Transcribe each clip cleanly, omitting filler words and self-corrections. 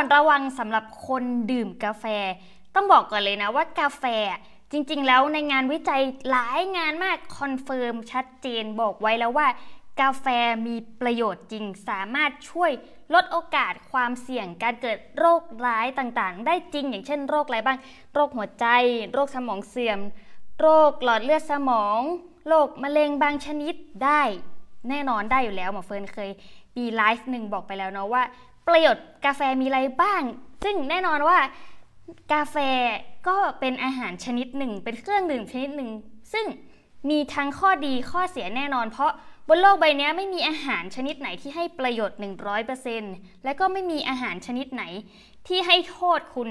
อนระวังสำหรับคนดื่มกาแฟต้องบอกก่อนเลยนะว่ากาแฟจริงๆแล้วในงานวิจัยหลายงานมากคอนเฟิร์มชัดเจนบอกไว้แล้วว่ากาแฟมีประโยชน์จริงสามารถช่วยลดโอกาสความเสี่ยงการเกิดโรคร้ายต่างๆได้จริงอย่างเช่นโรคอะไรบ้างโรคหัวใจโรคสมองเสื่อมโรคหลอดเลือดสมองโรคมะเร็งบางชนิดได้แน่นอนได้อยู่แล้วหมอเฟิร์นเคยมีไลฟ์หนึ่งบอกไปแล้วเนาะว่าประโยชน์กาแฟมีอะไรบ้างซึ่งแน่นอนว่ากาแฟก็เป็นอาหารชนิดหนึ่งเป็นเครื่องดื่มชนิดหนึ่งซึ่งมีทั้งข้อดีข้อเสียแน่นอนเพราะบนโลกใบนี้ไม่มีอาหารชนิดไหนที่ให้ประโยชน์ 100% และก็ไม่มีอาหารชนิดไหนที่ให้โทษคุณ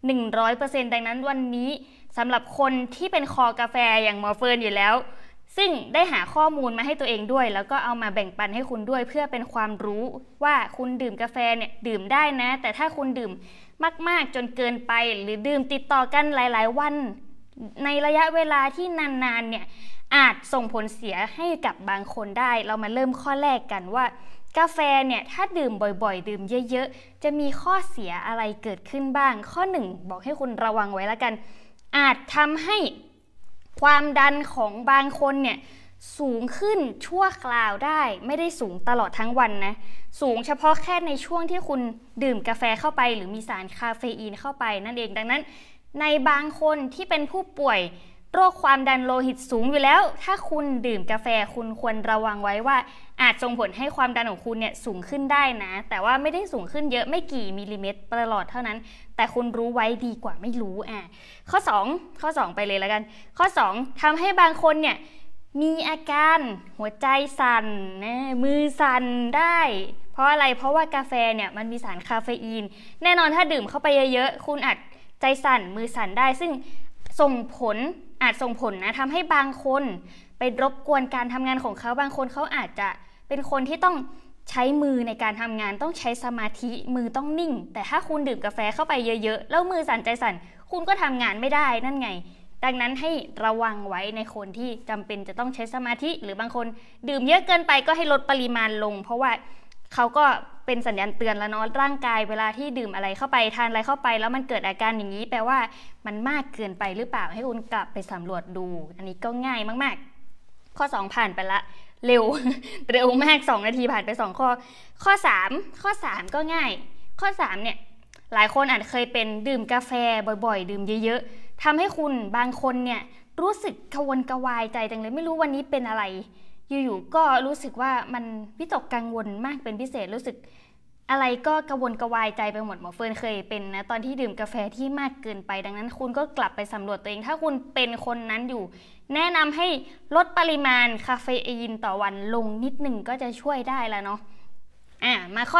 100% ดังนั้นวันนี้สำหรับคนที่เป็นคอกาแฟอย่างหมอเฟิร์นอยู่แล้วซึ่งได้หาข้อมูลมาให้ตัวเองด้วยแล้วก็เอามาแบ่งปันให้คุณด้วยเพื่อเป็นความรู้ว่าคุณดื่มกาแฟเนี่ยดื่มได้นะแต่ถ้าคุณดื่มมากๆจนเกินไปหรือดื่มติดต่อกันหลายๆวันในระยะเวลาที่นานๆเนี่ยอาจส่งผลเสียให้กับบางคนได้เรามาเริ่มข้อแรกกันว่ากาแฟเนี่ยถ้าดื่มบ่อยๆดื่มเยอะๆจะมีข้อเสียอะไรเกิดขึ้นบ้างข้อ1บอกให้คุณระวังไว้แล้วกันอาจทำให้ความดันของบางคนเนี่ยสูงขึ้นชั่วคราวได้ไม่ได้สูงตลอดทั้งวันนะสูงเฉพาะแค่ในช่วงที่คุณดื่มกาแฟเข้าไปหรือมีสารคาเฟอีนเข้าไปนั่นเองดังนั้นในบางคนที่เป็นผู้ป่วยโรคความดันโลหิตสูงอยู่แล้วถ้าคุณดื่มกาแฟคุณควรระวังไว้ว่าอาจส่งผลให้ความดันของคุณเนี่ยสูงขึ้นได้นะแต่ว่าไม่ได้สูงขึ้นเยอะไม่กี่มิลลิเมตรตลอดเท่านั้นแต่คุณรู้ไว้ดีกว่าไม่รู้ข้อ2ไปเลยแล้วกันข้อ2ทำให้บางคนเนี่ยมีอาการหัวใจสั่นมือสั่นได้เพราะอะไรเพราะว่ากาแฟเนี่ยมันมีสารคาเฟอีนแน่นอนถ้าดื่มเข้าไปเยอะๆคุณอาจใจสั่นมือสั่นได้ซึ่งอาจส่งผลนะทำให้บางคนไปรบกวนการทำงานของเขาบางคนเขาอาจจะเป็นคนที่ต้องใช้มือในการทำงานต้องใช้สมาธิมือต้องนิ่งแต่ถ้าคุณดื่มกาแฟเข้าไปเยอะๆแล้วมือสั่นใจสั่นคุณก็ทำงานไม่ได้นั่นไงดังนั้นให้ระวังไว้ในคนที่จำเป็นจะต้องใช้สมาธิหรือบางคนดื่มเยอะเกินไปก็ให้ลดปริมาณลงเพราะว่าเขาก็เป็นสัญญาณเตือนแล้วเนาะร่างกายเวลาที่ดื่มอะไรเข้าไปทานอะไรเข้าไปแล้วมันเกิดอาการอย่างนี้แปลว่ามันมากเกินไปหรือเปล่าให้คุณกลับไปสำรวจดูอันนี้ก็ง่ายมากๆข้อ2ผ่านไปละเร็ว เร็วมาก2นาทีผ่านไป2ข้อ3ก็ง่ายข้อ3เนี่ยหลายคนอาจเคยเป็นดื่มกาแฟบ่อยๆดื่มเยอะๆทำให้คุณบางคนเนี่ยรู้สึกกระวนกระวายใจจังเลยไม่รู้วันนี้เป็นอะไรอยู่ๆก็รู้สึกว่ามันวิตกกังวลมากเป็นพิเศษรู้สึกอะไรก็กระวนกระวายใจไปหมดหมอเฟิร์นเคยเป็นนะตอนที่ดื่มกาแฟที่มากเกินไปดังนั้นคุณก็กลับไปสำรวจตัวเองถ้าคุณเป็นคนนั้นอยู่แนะนำให้ลดปริมาณคาเฟอีนต่อวันลงนิดหนึ่งก็จะช่วยได้แล้วเนาะมาข้อ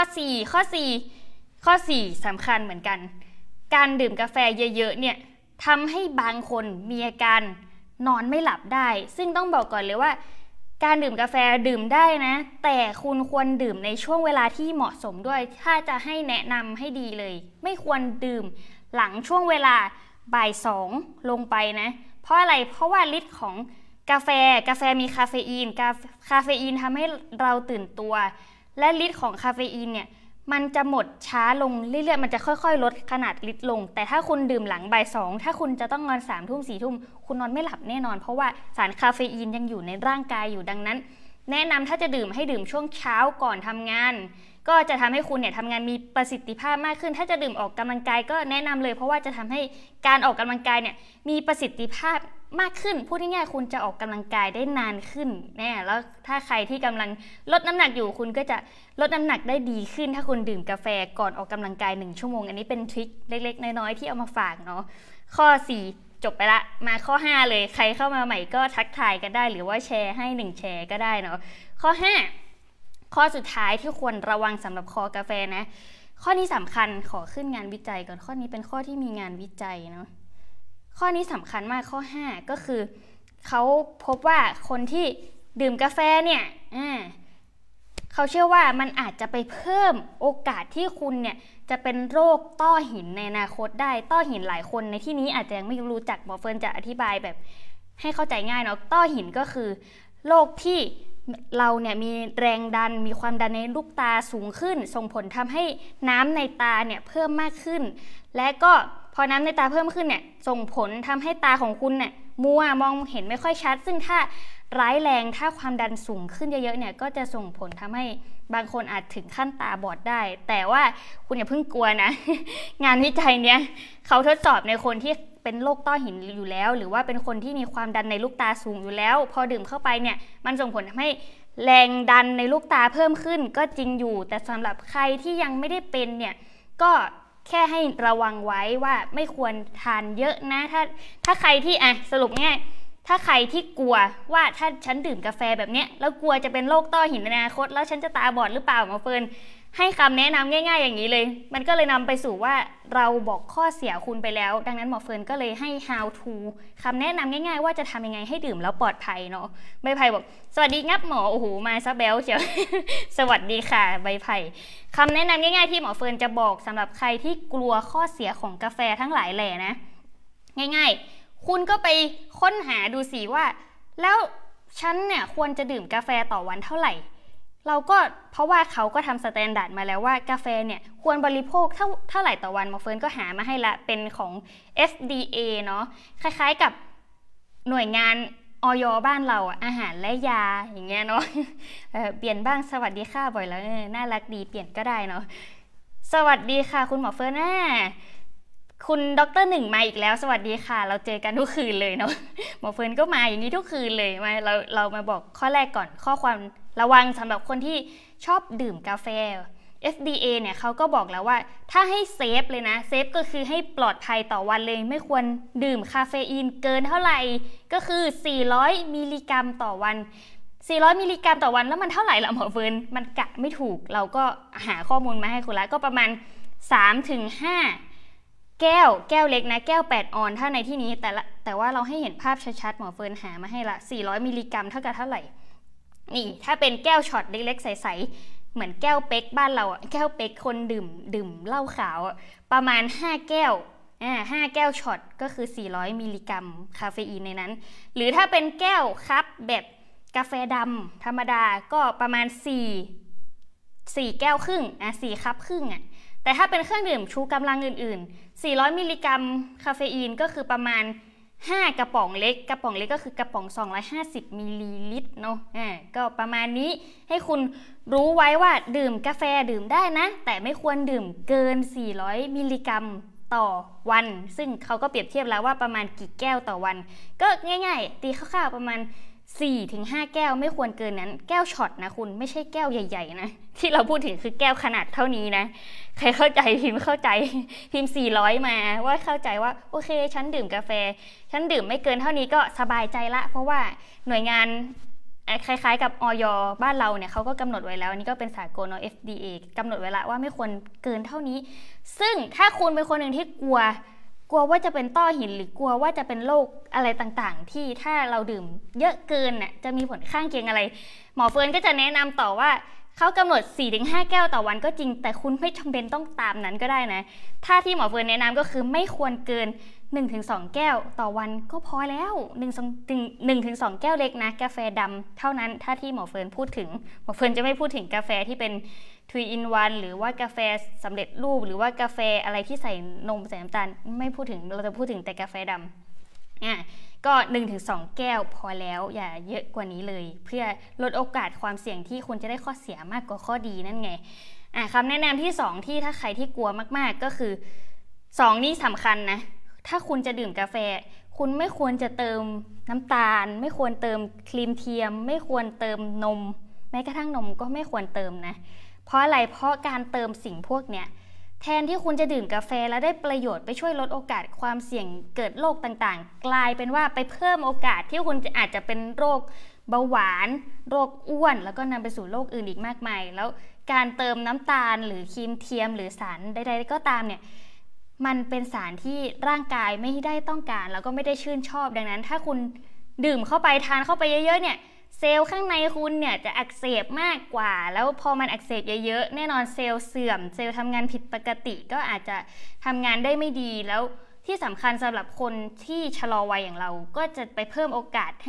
4สำคัญเหมือนกันการดื่มกาแฟเยอะๆเนี่ยทำให้บางคนมีอาการนอนไม่หลับได้ซึ่งต้องบอกก่อนเลยว่าการดื่มกาแฟดื่มได้นะแต่คุณควรดื่มในช่วงเวลาที่เหมาะสมด้วยถ้าจะให้แนะนำให้ดีเลยไม่ควรดื่มหลังช่วงเวลาบ่าย2ลงไปนะเพราะอะไรเพราะว่าฤทธิ์ของกาแฟมีคาเฟอีนคาเฟอีนทำให้เราตื่นตัวและฤทธิ์ของคาเฟอีนเนี่ยมันจะหมดช้าลงเรื่อยๆมันจะค่อยๆลดขนาดฤทธิ์ลงแต่ถ้าคุณดื่มหลังบ่าย2ถ้าคุณจะต้องนอน3 ทุ่ม4 ทุ่มคุณนอนไม่หลับแน่นอนเพราะว่าสารคาเฟอีนยังอยู่ในร่างกายอยู่ดังนั้นแนะนำถ้าจะดื่มให้ดื่มช่วงเช้าก่อนทำงานก็จะทำให้คุณเนี่ยทำงานมีประสิทธิภาพมากขึ้นถ้าจะดื่มออกกำลังกายก็แนะนำเลยเพราะว่าจะทำให้การออกกำลังกายเนี่ยมีประสิทธิภาพมากขึ้นพูดง่ายๆคุณจะออกกำลังกายได้นานขึ้นแน่แล้วถ้าใครที่กำลังลดน้ำหนักอยู่คุณก็จะลดน้ำหนักได้ดีขึ้นถ้าคุณดื่มกาแฟก่อนออกกำลังกาย1 ชั่วโมงอันนี้เป็นทริคเล็กๆน้อยๆที่เอามาฝากเนาะข้อ4จบไปละมาข้อ5เลยใครเข้ามาใหม่ก็ทักทายกันได้หรือว่าแชร์ให้1แชร์ก็ได้เนาะข้อ5ข้อสุดท้ายที่ควรระวังสำหรับคอกาแฟนะข้อนี้สำคัญขอขึ้นงานวิจัยก่อนข้อนี้เป็นข้อที่มีงานวิจัยเนาะข้อนี้สำคัญมากข้อ5ก็คือเขาพบว่าคนที่ดื่มกาแฟเนี่ยเขาเชื่อว่ามันอาจจะไปเพิ่มโอกาสที่คุณเนี่ยจะเป็นโรคต้อหินในอนาคตได้ต้อหินหลายคนในที่นี้อาจจะยังไม่รู้จักหมอเฟิร์นจะอธิบายแบบให้เข้าใจง่ายเนาะต้อหินก็คือโรคที่เราเนี่ยมีแรงดันมีความดันในลูกตาสูงขึ้นส่งผลทำให้น้ำในตาเนี่ยเพิ่มมากขึ้นและก็พอน้ำในตาเพิ่มขึ้นเนี่ยส่งผลทำให้ตาของคุณเนี่ยมัวมองเห็นไม่ค่อยชัดซึ่งถ้าร้ายแรงถ้าความดันสูงขึ้นเยอะๆเนี่ยก็จะส่งผลทำให้บางคนอาจถึงขั้นตาบอดได้แต่ว่าคุณอย่าเพิ่งกลัวนะ งานวิจัยเนี้ยเขาทดสอบในคนที่เป็นโรคต้อหินอยู่แล้วหรือว่าเป็นคนที่มีความดันในลูกตาสูงอยู่แล้วพอดื่มเข้าไปเนี่ยมันส่งผลทำให้แรงดันในลูกตาเพิ่มขึ้นก็จริงอยู่แต่สำหรับใครที่ยังไม่ได้เป็นเนี่ยก็แค่ให้ระวังไว้ว่าไม่ควรทานเยอะนะถ้าใครที่สรุปง่ายถ้าใครที่กลัวว่าถ้าฉันดื่มกาแฟแบบเนี้ยแล้วกลัวจะเป็นโรคต้อหินในอนาคตแล้วฉันจะตาบอดหรือเปล่าหมอเฟิร์นให้คำแนะนำง่ายๆอย่างนี้เลยมันก็เลยนำไปสู่ว่าเราบอกข้อเสียคุณไปแล้วดังนั้นหมอเฟิร์นก็เลยให้ how to คำแนะนำง่ายๆว่าจะทำยังไงให้ดื่มแล้วปลอดภัยเนาะใบไผ่บอกสวัสดีงับหมอโอ้โหมาซะแบลเชียว สวัสดีค่ะใบไผ่คำแนะนำง่ายๆที่หมอเฟิร์นจะบอกสำหรับใครที่กลัวข้อเสียของกาแฟทั้งหลายแหล่นะง่ายๆคุณก็ไปค้นหาดูสิว่าแล้วฉันเนี่ยควรจะดื่มกาแฟต่อวันเท่าไหร่เราก็เพราะว่าเขาก็ทำสแตนดาร์ดมาแล้วว่ากาแฟเนี่ยควรบริโภคเท่าไหร่ต่อวันหมอเฟิร์นก็หามาให้ละเป็นของ FDA เนาะคล้ายๆกับหน่วยงานอย.บ้านเราอาหารและยาอย่างเงี้ยเนาะเปลี่ยนบ้างสวัสดีค่ะบ่อยแล้วน่ารักดีเปลี่ยนก็ได้เนาะสวัสดีค่ะคุณหมอเฟิร์นคุณดร.หนึ่งมาอีกแล้วสวัสดีค่ะเราเจอกันทุกคืนเลยเนาะหมอเฟิร์นก็มาอย่างนี้ทุกคืนเลยมาเรามาบอกข้อแรกก่อนข้อความระวังสำหรับคนที่ชอบดื่มกาแฟ FDA เนี่ยเขาก็บอกแล้วว่าถ้าให้เซฟเลยนะเซฟก็คือให้ปลอดภัยต่อวันเลยไม่ควรดื่มคาเฟอีนเกินเท่าไหร่ก็คือ400มิลลิกรัมต่อวัน400มิลลิกรัมต่อวันแล้วมันเท่าไหร่ล่ะหมอเฟิร์นมันกะไม่ถูกเราก็หาข้อมูลมาให้คุณแล้วก็ประมาณ 3-5 แก้วเล็กนะแก้ว8ออนถ้าในที่นี้แต่ว่าเราให้เห็นภาพชัดๆหมอเฟิร์นหามาให้ละ400มิลลิกรัมเท่ากับเท่าไหร่นี่ถ้าเป็นแก้วช็อตเล็กๆใสๆเหมือนแก้วเป๊กบ้านเราแก้วเป๊กคนดื่มเหล้าขาวประมาณ5แก้ว5แก้วช็อตก็คือ400มิลลิกรัมคาเฟอีนในนั้นหรือถ้าเป็นแก้วคัพแบบกาแฟดำธรรมดาก็ประมาณ4แก้วครึ่ง4คัพครึ่งแต่ถ้าเป็นเครื่องดื่มชูกำลังอื่นๆ400มิลลิกรัมคาเฟอีนก็คือประมาณ5กระป๋องเล็กก็คือกระป๋อง250มิลลิลิตรเนาะก็ประมาณนี้ให้คุณรู้ไว้ว่าดื่มกาแฟดื่มได้นะแต่ไม่ควรดื่มเกิน400มิลลิกรัมต่อวันซึ่งเขาก็เปรียบเทียบแล้วว่าประมาณกี่แก้วต่อวันก็ง่ายๆตีคร่าวๆประมาณ4-5 แก้วไม่ควรเกินนั้นแก้วช็อตนะคุณไม่ใช่แก้วใหญ่ๆนะที่เราพูดถึงคือแก้วขนาดเท่านี้นะใครเข้าใจพิมพ์เข้าใจพิมพ์400มาว่าเข้าใจว่าโอเคฉันดื่มกาแฟฉันดื่มไม่เกินเท่านี้ก็สบายใจละเพราะว่าหน่วยงานคล้ายๆกับอย.บ้านเราเนี่ยเขาก็กำหนดไว้แล้วอันนี้ก็เป็นสากล FDA กำหนดไว้ละว่าไม่ควรเกินเท่านี้ซึ่งถ้าคุณเป็นคนหนึ่งที่กลัวว่าจะเป็นต้อหินหรือกลัวว่าจะเป็นโรคอะไรต่างๆที่ถ้าเราดื่มเยอะเกินน่ะจะมีผลข้างเคียงอะไรหมอเฟิร์นก็จะแนะนำต่อว่าเขากำหนด 4-5 แก้วต่อวันก็จริงแต่คุณไม่จำเป็นต้องตามนั้นก็ได้นะถ้าที่หมอเฟิร์นแนะนำก็คือไม่ควรเกิน 1-2 แก้วต่อวันก็พอแล้ว 1-2 แก้วเล็กนะกาแฟดำเท่านั้นถ้าที่หมอเฟิร์นพูดถึงหมอเฟิร์นจะไม่พูดถึงกาแฟที่เป็น3 in 1หรือว่ากาแฟสำเร็จรูปหรือว่ากาแฟอะไรที่ใส่นมใส่น้ำตาลไม่พูดถึงเราจะพูดถึงแต่กาแฟดำก็ 1-2 แก้วพอแล้วอย่าเยอะกว่านี้เลยเพื่อลดโอกาสความเสี่ยงที่คุณจะได้ข้อเสียมากกว่าข้อดีนั่นไงคำแนะนำที่2ที่ถ้าใครที่กลัวมากๆก็คือ2นี่สำคัญนะถ้าคุณจะดื่มกาแฟคุณไม่ควรจะเติมน้ำตาลไม่ควรเติมครีมเทียมไม่ควรเติมนมแม้กระทั่งนมก็ไม่ควรเติมนะเพราะอะไรเพราะการเติมสิ่งพวกเนี้ยแทนที่คุณจะดื่มกาแฟแล้วได้ประโยชน์ไปช่วยลดโอกาสความเสี่ยงเกิดโรคต่างๆกลายเป็นว่าไปเพิ่มโอกาสที่คุณอาจจะเป็นโรคเบาหวานโรคอ้วนแล้วก็นำไปสู่โรคอื่นอีกมากมายแล้วการเติมน้ำตาลหรือครีมเทียมหรือสารใดๆก็ตามเนี่ยมันเป็นสารที่ร่างกายไม่ได้ต้องการแล้วก็ไม่ได้ชื่นชอบดังนั้นถ้าคุณดื่มเข้าไปทานเข้าไปเยอะๆเนี่ยเซลล์ข้างในคุณเนี่ยจะอักเสบมากกว่าแล้วพอมันอักเสบเยอะๆแน่นอนเซลล์เสื่อมเซลล์ทำงานผิดปกติก็อาจจะทำงานได้ไม่ดีแล้วที่สำคัญสำหรับคนที่ชะลอวัยอย่างเราก็จะไปเพิ่มโอกาสให้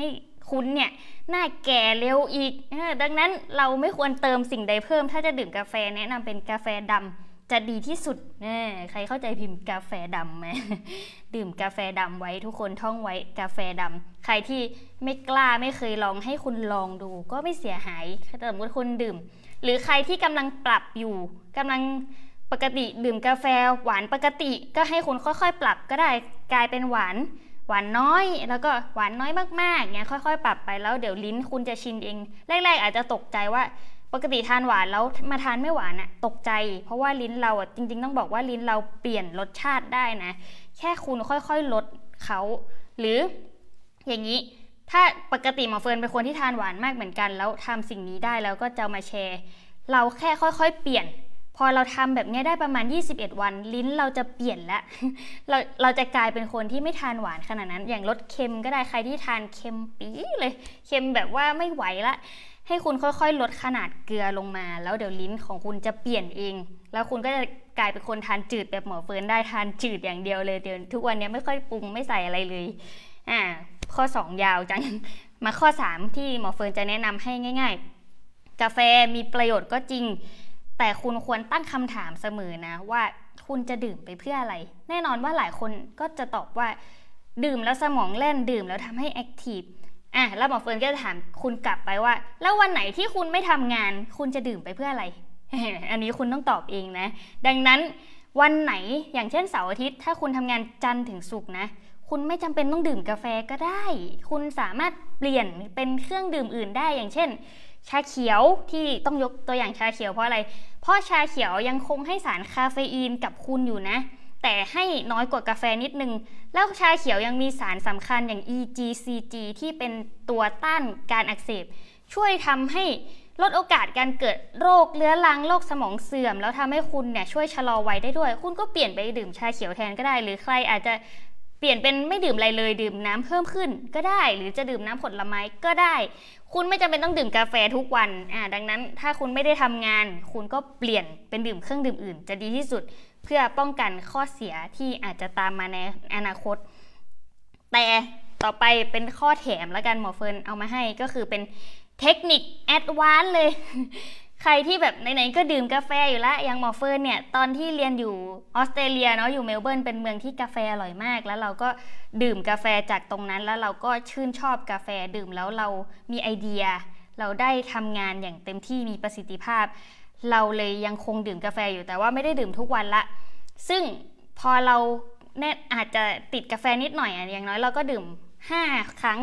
คุณเนี่ยหน้าแก่เร็วอีกดังนั้นเราไม่ควรเติมสิ่งใดเพิ่มถ้าจะดื่มกาแฟแนะนำเป็นกาแฟดำจะดีที่สุดใครเข้าใจพิมพ์กาแฟดำไหม ดื่มกาแฟดำไว้ทุกคนท่องไว้กาแฟดำใครที่ไม่กล้าไม่เคยลองให้คุณลองดูก็ไม่เสียหายถ้าสมมติคุณดื่มหรือใครที่กำลังปรับอยู่กำลังปกติดื่มกาแฟหวานปกติก็ให้คุณค่อยๆปรับก็ได้กลายเป็นหวานน้อยแล้วก็หวานน้อยมากๆเงี้ยค่อยๆปรับไปแล้วเดี๋ยวลิ้นคุณจะชินเองแรกๆอาจจะตกใจว่าปกติทานหวานแล้วมาทานไม่หวานอะตกใจเพราะว่าลิ้นเราอะจริงๆต้องบอกว่าลิ้นเราเปลี่ยนรสชาติได้นะแค่คุณค่อยๆลดเขาหรืออย่างนี้ถ้าปกติหมอเฟิร์นเป็นคนที่ทานหวานมากเหมือนกันแล้วทำสิ่งนี้ได้แล้วก็จะมาแชร์เราแค่ค่อยๆเปลี่ยนพอเราทำแบบนี้ได้ประมาณ21วันลิ้นเราจะเปลี่ยนแล้ว เราจะกลายเป็นคนที่ไม่ทานหวานขนาดนั้นอย่างลดเค็มก็ได้ใครที่ทานเค็มปี๊เลยเค็มแบบว่าไม่ไหวละให้คุณค่อยๆลดขนาดเกลือลงมาแล้วเดี๋ยวลิ้นของคุณจะเปลี่ยนเองแล้วคุณก็จะกลายเป็นคนทานจืดแบบหมอเฟิร์นได้ทานจืดอย่างเดียวเลยเดี๋ยวทุกวันนี้ไม่ค่อยปรุงไม่ใส่อะไรเลยข้อ2ยาวจังมาข้อ3ที่หมอเฟิร์นจะแนะนำให้ง่ายๆกาแฟมีประโยชน์ก็จริงแต่คุณควรตั้งคำถามเสมอนะว่าคุณจะดื่มไปเพื่ออะไรแน่นอนว่าหลายคนก็จะตอบว่าดื่มแล้วสมองแล่นดื่มแล้วทำให้แอคทีฟแล้วหมอเฟิร์นก็จะถามคุณกลับไปว่าแล้ววันไหนที่คุณไม่ทำงานคุณจะดื่มไปเพื่ออะไร อันนี้คุณต้องตอบเองนะดังนั้นวันไหนอย่างเช่นเสาร์อาทิตย์ถ้าคุณทำงานจันทร์ถึงศุกร์นะคุณไม่จำเป็นต้องดื่มกาแฟก็ได้คุณสามารถเปลี่ยนเป็นเครื่องดื่มอื่นได้อย่างเช่นชาเขียวที่ต้องยกตัวอย่างชาเขียวเพราะอะไรเพราะชาเขียวยังคงให้สารคาเฟอีนกับคุณอยู่นะแต่ให้น้อยกว่ากาแฟนิดนึงแล้วชาเขียวยังมีสารสำคัญอย่าง EGCG ที่เป็นตัวต้านการอักเสบช่วยทำให้ลดโอกาสการเกิดโรคเรื้อรังโรคสมองเสื่อมแล้วทำให้คุณเนี่ยช่วยชะลอวัยได้ด้วยคุณก็เปลี่ยนไปดื่มชาเขียวแทนก็ได้หรือใครอาจจะเปลี่ยนเป็นไม่ดื่มอะไรเลยดื่มน้ำเพิ่มขึ้นก็ได้หรือจะดื่มน้ำผลไม้ก็ได้คุณไม่จำเป็นต้องดื่มกาแฟทุกวันดังนั้นถ้าคุณไม่ได้ทำงานคุณก็เปลี่ยนเป็นดื่มเครื่องดื่มอื่นจะดีที่สุดเพื่อป้องกันข้อเสียที่อาจจะตามมาในอนาคตแต่ต่อไปเป็นข้อแถมแล้วกันหมอเฟิร์นเอามาให้ก็คือเป็นเทคนิคแอดวานซ์เลย ใครที่แบบไหนๆก็ดื่มกาแฟอยู่แล้วอย่างหมอเฟิร์นเนี่ยตอนที่เรียนอยู่ออสเตรเลียเนาะอยู่เมลเบิร์นเป็นเมืองที่กาแฟอร่อยมากแล้วเราก็ดื่มกาแฟจากตรงนั้นแล้วเราก็ชื่นชอบกาแฟดื่มแล้วเรามีไอเดียเราได้ทำงานอย่างเต็มที่มีประสิทธิภาพเราเลยยังคงดื่มกาแฟอยู่แต่ว่าไม่ได้ดื่มทุกวันละซึ่งพอเราอาจจะติดกาแฟนิดหน่อยอย่างน้อยเราก็ดื่ม5 ครั้ง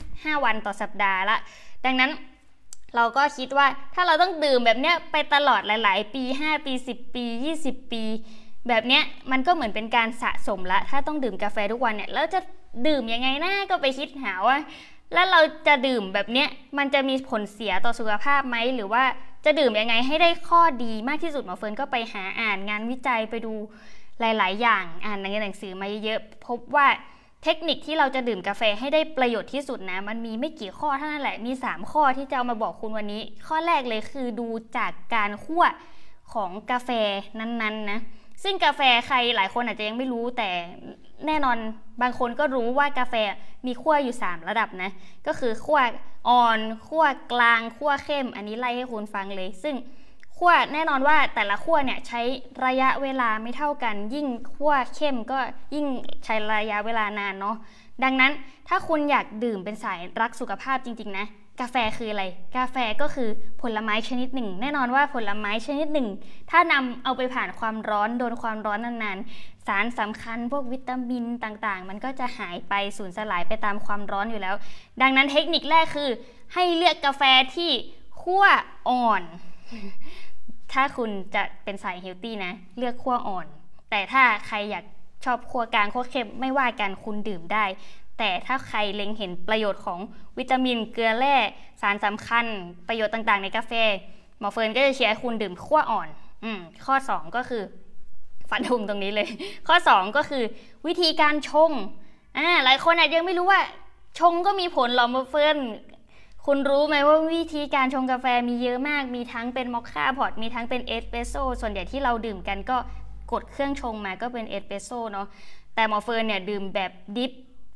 5วันต่อสัปดาห์ละดังนั้นเราก็คิดว่าถ้าเราต้องดื่มแบบเนี้ยไปตลอดหลายๆปี5ปี10ปี20ปีแบบเนี้ยมันก็เหมือนเป็นการสะสมละถ้าต้องดื่มกาแฟทุกวันเนี่ยแล้วจะดื่มยังไงนะก็ไปคิดหาว่าแล้วเราจะดื่มแบบเนี้ยมันจะมีผลเสียต่อสุขภาพไหมหรือว่าจะดื่มยังไงให้ได้ข้อดีมากที่สุดหมอเฟิร์นก็ไปหาอ่านงานวิจัยไปดูหลายๆอย่างอ่านในหนังสือมาเยอะพบว่าเทคนิคที่เราจะดื่มกาแฟให้ได้ประโยชน์ที่สุดนะมันมีไม่กี่ข้อเท่านั้นแหละมี3ข้อที่จะเอามาบอกคุณวันนี้ข้อแรกเลยคือดูจากการคั่วของกาแฟนั้นๆนะซึ่งกาแฟใครหลายคนอาจจะยังไม่รู้แต่แน่นอนบางคนก็รู้ว่ากาแฟมีคั่วอยู่3ระดับนะก็คือคั่วอ่อนคั่วกลางคั่วเข้มอันนี้ไล่ให้คุณฟังเลยซึ่งคั่วแน่นอนว่าแต่ละคั่วเนี่ยใช้ระยะเวลาไม่เท่ากันยิ่งคั่วเข้มก็ยิ่งใช้ระยะเวลานานเนาะดังนั้นถ้าคุณอยากดื่มเป็นสายรักสุขภาพจริงๆนะกาแฟคืออะไรกาแฟก็คือผลไม้ชนิดหนึ่งแน่นอนว่าผลไม้ชนิดหนึ่งถ้านำเอาไปผ่านความร้อนโดนความร้อนนานๆสารสำคัญพวกวิตามินต่างๆมันก็จะหายไปสูญสลายไปตามความร้อนอยู่แล้วดังนั้นเทคนิคแรกคือให้เลือกกาแฟที่คั่วอ่อนถ้าคุณจะเป็นสายเฮลตี้นะเลือกคั่วอ่อนแต่ถ้าใครอยากชอบคั่วกลางคั่วเข้มไม่ว่ากันคุณดื่มได้แต่ถ้าใครเล็งเห็นประโยชน์ของวิตามินเกลือแร่สารสำคัญประโยชน์ต่างๆในกาแฟหมอเฟิร์นก็จะเชียร์ให้คุณดื่มคั่วอ่อนข้อ2ก็คือฟันธงตรงนี้เลยข้อ2ก็คือวิธีการชงหลายคนอาจยังไม่รู้ว่าชงก็มีผลหรอหมอเฟิร์นคุณรู้ไหมว่าวิธีการชงกาแฟมีเยอะมากมีทั้งเป็นมอคค่าพอตมีทั้งเป็นเอสเปรสโซ่ส่วนใหญ่ที่เราดื่มกันก็กดเครื่องชงมาก็เป็นเอสเปรสโซ่เนาะแต่หมอเฟิร์นเนี่ยดื่มแบบดิฟ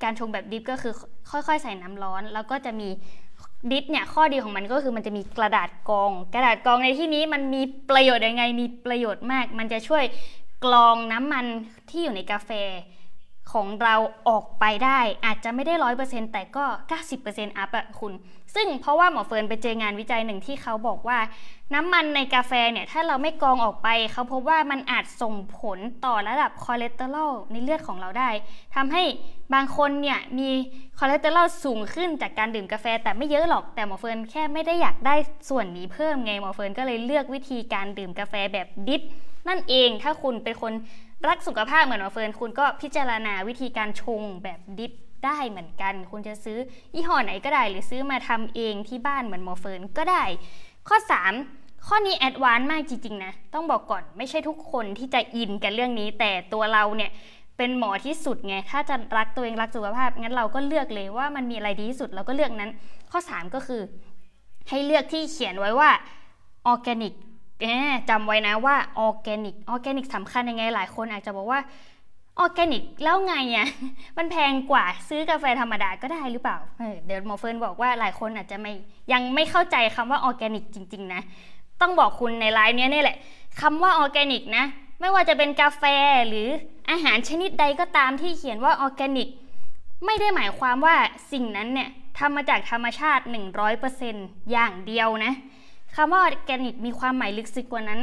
การชงแบบดิฟก็คือค่อยๆใส่น้ำร้อนแล้วก็จะมีดิฟเนี่ยข้อดีของมันก็คือมันจะมีกระดาษกรองในที่นี้มันมีประโยชน์ยังไงมีประโยชน์มากมันจะช่วยกรองน้ำมันที่อยู่ในกาแฟของเราออกไปได้อาจจะไม่ได้ 100% แต่ก็ 90% อัพอะคุณซึ่งเพราะว่าหมอเฟิร์นไปเจองานวิจัยหนึ่งที่เขาบอกว่าน้ำมันในกาแฟเนี่ยถ้าเราไม่กรองออกไปเขาพบว่ามันอาจส่งผลต่อระดับคอเลสเตอรอลในเลือดของเราได้ทำให้บางคนเนี่ยมีคอเลสเตอรอลสูงขึ้นจากการดื่มกาแฟแต่ไม่เยอะหรอกแต่หมอเฟิร์นแค่ไม่ได้อยากได้ส่วนนี้เพิ่มไงหมอเฟิร์นก็เลยเลือกวิธีการดื่มกาแฟแบบดิฟนั่นเองถ้าคุณเป็นคนรักสุขภาพเหมือนหมอเฟิร์นคุณก็พิจารณาวิธีการชงแบบดิฟได้เหมือนกันคุณจะซื้อยี่ห้อไหนก็ได้หรือซื้อมาทำเองที่บ้านเหมือนหมอเฟิร์นก็ได้ข้อ3ข้อนี้แอดวานซ์มากจริงๆนะต้องบอกก่อนไม่ใช่ทุกคนที่จะอินกันเรื่องนี้แต่ตัวเราเนี่ยเป็นหมอที่สุดไงถ้าจะรักตัวเองรักสุขภาพงั้นเราก็เลือกเลยว่ามันมีอะไรดีที่สุดเราก็เลือกนั้นข้อ3ก็คือให้เลือกที่เขียนไว้ว่าออร์แกนิกจำไว้นะว่าออร์แกนิกสำคัญยังไงหลายคนอาจจะบอกว่าออร์แกนิกแล้วไงอ่ะมันแพงกว่าซื้อกาแฟธรรมดาก็ได้หรือเปล่าเดี๋ยวหมอเฟิร์นบอกว่าหลายคนอาจจะยังไม่เข้าใจคำว่าออร์แกนิกจริงๆนะต้องบอกคุณในไลน์นี้นี่แหละคำว่าออร์แกนิกนะไม่ว่าจะเป็นกาแฟหรืออาหารชนิดใดก็ตามที่เขียนว่าออร์แกนิกไม่ได้หมายความว่าสิ่งนั้นเนี่ยทำมาจากธรรมชาติ 100% อย่างเดียวนะคำว่าออร์แกนิกมีความหมายลึกซึ้งกว่านั้น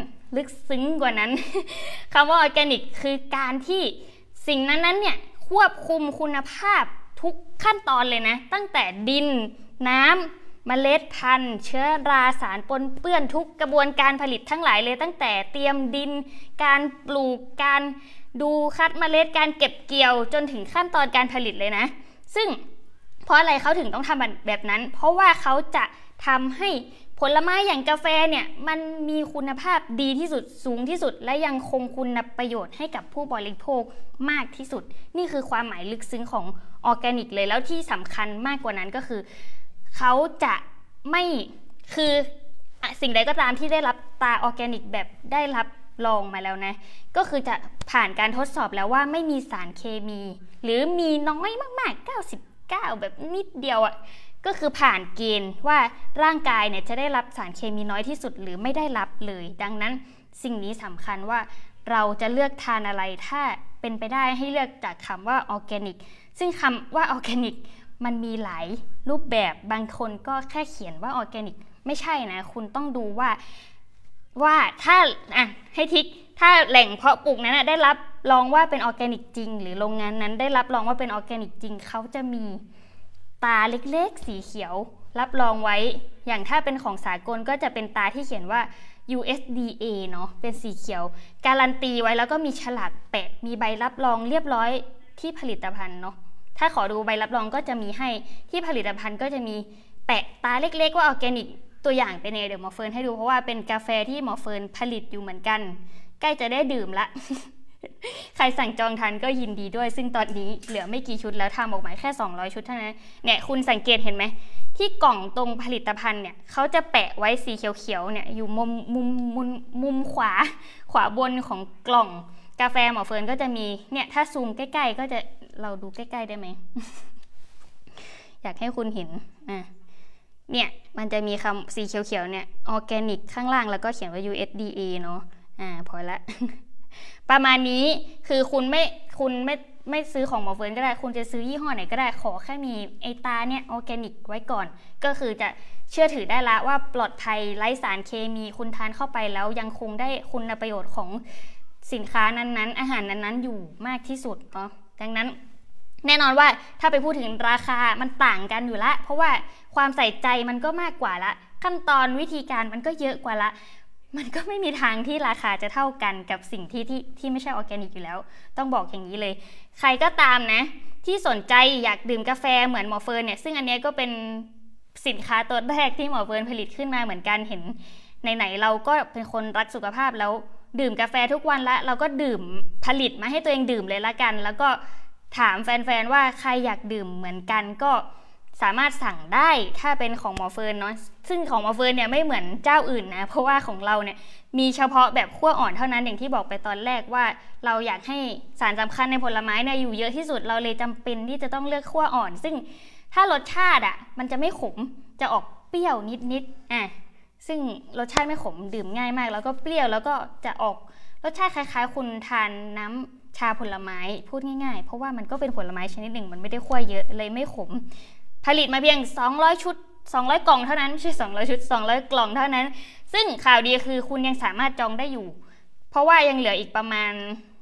คำว่าออร์แกนิกคือการที่สิ่งนั้นเนี่ยควบคุมคุณภาพทุกขั้นตอนเลยนะตั้งแต่ดินน้ำเมล็ดพันธุ์เชื้อราสารปนเปื้อนทุกกระบวนการผลิตทั้งหลายเลยตั้งแต่เตรียมดินการปลูกการดูคัดเมล็ดการเก็บเกี่ยวจนถึงขั้นตอนการผลิตเลยนะซึ่งเพราะอะไรเขาถึงต้องทำแบบนั้นเพราะว่าเขาจะทำให้ผลไม้อย่างกาแฟเนี่ยมันมีคุณภาพดีที่สุดสูงที่สุดและยังคงคุณประโยชน์ให้กับผู้บริโภคมากที่สุดนี่คือความหมายลึกซึ้งของออร์แกนิกเลยแล้วที่สำคัญมากกว่านั้นก็คือเขาจะไม่คือสิ่งใดก็ตามที่ได้รับตราออร์แกนิกแบบได้รับรองมาแล้วนะก็คือจะผ่านการทดสอบแล้วว่าไม่มีสารเคมีหรือมีน้อยมากๆ99แบบนิดเดียวอ่ะก็คือผ่านเกณฑ์ว่าร่างกายเนี่ยจะได้รับสารเคมีน้อยที่สุดหรือไม่ได้รับเลยดังนั้นสิ่งนี้สำคัญว่าเราจะเลือกทานอะไรถ้าเป็นไปได้ให้เลือกจากคำว่าออร์แกนิกซึ่งคำว่าออร์แกนิกมันมีหลายรูปแบบบางคนก็แค่เขียนว่าออร์แกนิกไม่ใช่นะคุณต้องดูว่าถ้าให้ทิกถ้าแหล่งเพาะปลูกนั้นได้รับรองว่าเป็นออร์แกนิกจริงหรือโรงงานนั้นได้รับรองว่าเป็นออร์แกนิกจริงเขาจะมีตาเล็กๆสีเขียวรับรองไว้อย่างถ้าเป็นของสากลก็จะเป็นตาที่เขียนว่า USDA เนาะเป็นสีเขียวการันตีไว้แล้วก็มีฉลากแปะมีใบรับรองเรียบร้อยที่ผลิตภัณฑ์เนาะถ้าขอดูใบรับรองก็จะมีให้ที่ผลิตภัณฑ์ก็จะมีแปะตาเล็กๆว่าออร์แกนิกตัวอย่างเป็นเดี๋ยวหมอเฟิร์นให้ดูเพราะว่าเป็นกาแฟที่หมอเฟิร์นผลิตอยู่เหมือนกันใกล้จะได้ดื่มละ ใครสั่งจองทันก็ยินดีด้วยซึ่งตอนนี้เหลือไม่กี่ชุดแล้วทำออกมาแค่200ชุดเท่านั้นเนี่ยคุณสังเกตเห็นไหมที่กล่องตรงผลิตภัณฑ์เนี่ยเขาจะแปะไว้สีเขียวๆเนี่ยอยู่มุมขวาบนของกล่องกาแฟหมอเฟิร์นก็จะมีเนี่ยถ้าซูมใกล้ๆก็จะเราดูใกล้ๆได้ไหม อยากให้คุณเห็นเนี่ยมันจะมีคำสีเขียวๆเนี่ยออร์แกนิกข้างล่างแล้วก็เขียนว่า USDA เนาะพอละ ประมาณนี้คือคุณไม่ซื้อของหมอเฟิร์นก็ได้คุณจะซื้อยี่ห้อไหนก็ได้ขอแค่มีไอตาเนี่ยออร์แกนิกไว้ก่อนก็คือจะเชื่อถือได้ละว่าปลอดภัยไร้สารเคมีคุณทานเข้าไปแล้วยังคงได้คุณประโยชน์ของสินค้านั้นๆอาหารนั้นๆอยู่มากที่สุดเนาะดังนั้นแน่นอนว่าถ้าไปพูดถึงราคามันต่างกันอยู่ละเพราะว่าความใส่ใจมันก็มากกว่าละขั้นตอนวิธีการมันก็เยอะกว่าละมันก็ไม่มีทางที่ราคาจะเท่ากันกับสิ่งที่ไม่ใช่ออร์แกนิกอยู่แล้วต้องบอกอย่างนี้เลยใครก็ตามนะที่สนใจอยากดื่มกาแฟเหมือนหมอเฟิร์นเนี่ยซึ่งอันนี้ก็เป็นสินค้าตัวแรกที่หมอเฟิร์นผลิตขึ้นมาเหมือนกันเห็นไหนๆเราก็เป็นคนรักสุขภาพแล้วดื่มกาแฟทุกวันละเราก็ดื่มผลิตมาให้ตัวเองดื่มเลยละกันแล้วก็ถามแฟนๆว่าใครอยากดื่มเหมือนกันก็สามารถสั่งได้ถ้าเป็นของหมอเฟิร์นเนาะซึ่งของหมอเฟิร์นเนี่ยไม่เหมือนเจ้าอื่นนะเพราะว่าของเราเนี่ยมีเฉพาะแบบขั้วอ่อนเท่านั้นอย่างที่บอกไปตอนแรกว่าเราอยากให้สารสำคัญในผลไม้เนี่ยอยู่เยอะที่สุดเราเลยจำเป็นที่จะต้องเลือกขั้วอ่อนซึ่งถ้ารสชาติมันจะไม่ขมจะออกเปรี้ยวนิดซึ่งรสชาติไม่ขมดื่มง่ายมากแล้วก็เปรี้ยวแล้วก็จะออกรสชาติคล้ายๆคุณทานน้ำชาผลไม้พูดง่ายๆเพราะว่ามันก็เป็นผลไม้ชนิดหนึ่งมันไม่ได้คั่วเยอะเลยไม่ขมผลิตมาเพียง200ชุด200กล่องเท่านั้นไม่ใช่200ชุด200กล่องเท่านั้นซึ่งข่าวดีคือคุณยังสามารถจองได้อยู่เพราะว่ายังเหลืออีกประมาณ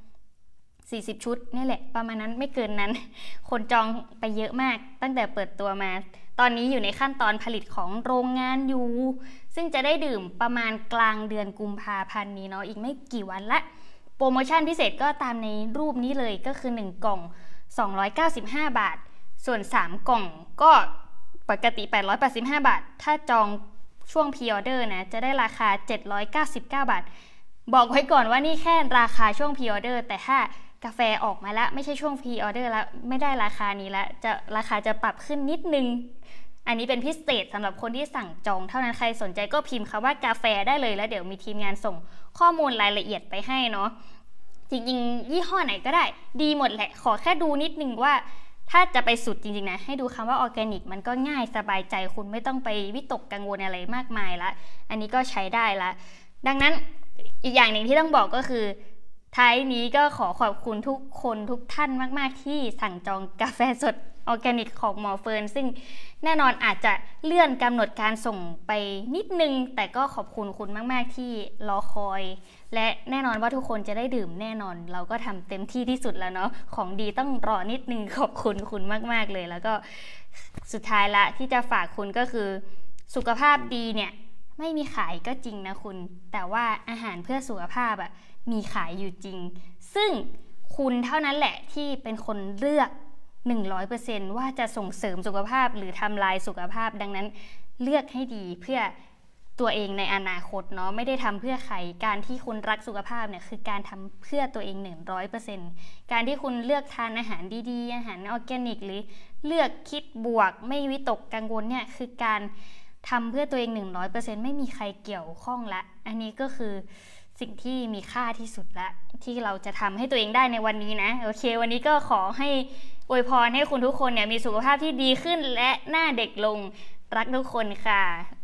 40ชุดนี่แหละประมาณนั้นไม่เกินนั้นคนจองไปเยอะมากตั้งแต่เปิดตัวมาตอนนี้อยู่ในขั้นตอนผลิตของโรงงานอยู่ซึ่งจะได้ดื่มประมาณกลางเดือนกุมภาพันธ์นี้เนาะอีกไม่กี่วันละโปรโมชั่นพิเศษก็ตามในรูปนี้เลยก็คือ1กล่อง295บาทส่วน3กล่องก็ปกติ885บาทถ้าจองช่วงพรีออเดอร์นะจะได้ราคา799บาทบอกไว้ก่อนว่านี่แค่ราคาช่วงพรีออเดอร์แต่ถ้ากาแฟออกมาแล้วไม่ใช่ช่วงพรีออเดอร์แล้วไม่ได้ราคานี้แล้วจะราคาจะปรับขึ้นนิดนึงอันนี้เป็นพิเศษสำหรับคนที่สั่งจองเท่านั้นใครสนใจก็พิมพ์คำว่ากาแฟได้เลยแล้วเดี๋ยวมีทีมงานส่งข้อมูลรายละเอียดไปให้เนาะจริงๆยี่ห้อไหนก็ได้ดีหมดแหละขอแค่ดูนิดนึงว่าถ้าจะไปสุดจริงๆนะให้ดูคำว่าออร์แกนิกมันก็ง่ายสบายใจคุณไม่ต้องไปวิตกกังวลอะไรมากมายละอันนี้ก็ใช้ได้ละดังนั้นอีกอย่างหนึ่งที่ต้องบอกก็คือท้ายนี้ก็ขอขอบคุณทุกคนทุกท่านมากๆที่สั่งจองกาแฟสดออร์แกนิกของหมอเฟิร์นซึ่งแน่นอนอาจจะเลื่อนกำหนดการส่งไปนิดนึงแต่ก็ขอบคุณคุณมากๆที่รอคอยและแน่นอนว่าทุกคนจะได้ดื่มแน่นอนเราก็ทำเต็มที่ที่สุดแล้วเนาะของดีต้องรอนิดนึงขอบคุณมากๆเลยแล้วก็สุดท้ายละที่จะฝากคุณก็คือสุขภาพดีเนี่ยไม่มีขายก็จริงนะคุณแต่ว่าอาหารเพื่อสุขภาพมีขายอยู่จริงซึ่งคุณเท่านั้นแหละที่เป็นคนเลือก 100% ว่าจะส่งเสริมสุขภาพหรือทำลายสุขภาพดังนั้นเลือกให้ดีเพื่อตัวเองในอนาคตเนาะไม่ได้ทำเพื่อใครการที่คุณรักสุขภาพเนี่ยคือการทำเพื่อตัวเอง 100% การที่คุณเลือกทานอาหารดีๆอาหารออร์แกนิกหรือเลือกคิดบวกไม่วิตกกังวลเนี่ยคือการทำเพื่อตัวเอง 100% ไม่มีใครเกี่ยวข้องละอันนี้ก็คือสิ่งที่มีค่าที่สุดละที่เราจะทำให้ตัวเองได้ในวันนี้นะโอเควันนี้ก็ขอให้อวยพรให้คุณทุกคนเนี่ยมีสุขภาพที่ดีขึ้นและหน้าเด็กลงรักทุกคนค่ะ